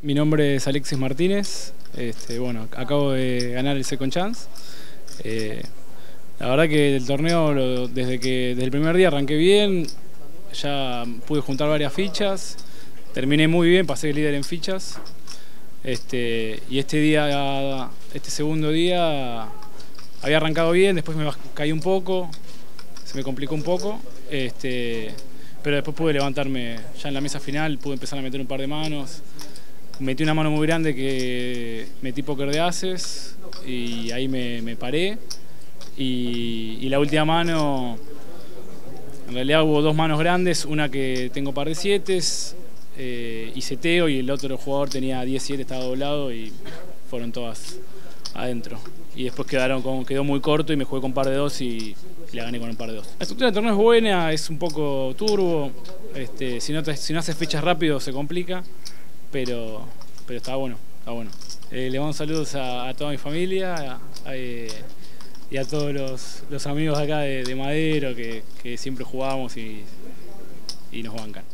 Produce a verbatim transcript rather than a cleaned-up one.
Mi nombre es Alexis Martínez. Este, bueno, acabo de ganar el Second Chance. Eh, la verdad que el torneo, lo, desde que desde el primer día arranqué bien, ya pude juntar varias fichas, terminé muy bien, pasé el líder en fichas. Este, y este día, este segundo día, había arrancado bien, después me caí un poco, se me complicó un poco, este, pero después pude levantarme ya en la mesa final, pude empezar a meter un par de manos. Metí una mano muy grande que metí póker de ases y ahí me, me paré. Y, y la última mano, en realidad hubo dos manos grandes, una que tengo par de siete, eh, y seteo, y el otro jugador tenía diez siete, estaba doblado y fueron todas adentro. Y después quedaron con, quedó muy corto y me jugué con par de dos y, y la gané con un par de dos. La estructura del torneo es buena, es un poco turbo, este, si, no te, si no haces fichas rápido se complica. Pero, pero está bueno, está bueno. Eh, le mando saludos a, a toda mi familia a, a, eh, y a todos los, los amigos acá de, de Madero que, que siempre jugamos y, y nos bancan.